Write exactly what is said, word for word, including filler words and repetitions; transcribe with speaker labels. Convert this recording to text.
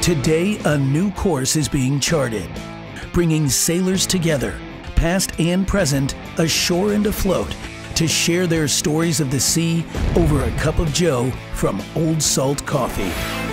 Speaker 1: Today, a new course is being charted, bringing sailors together, past and present, ashore and afloat, to share their stories of the sea over a cup of joe from Old Salt Coffee.